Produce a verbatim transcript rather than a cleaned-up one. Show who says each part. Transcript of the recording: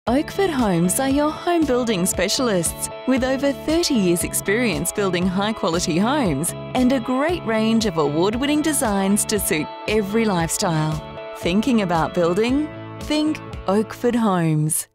Speaker 1: Oakford Homes are your home building specialists with over thirty years experience building high-quality homes and a great range of award-winning designs to suit every lifestyle. Thinking about building? Think Oakford Homes.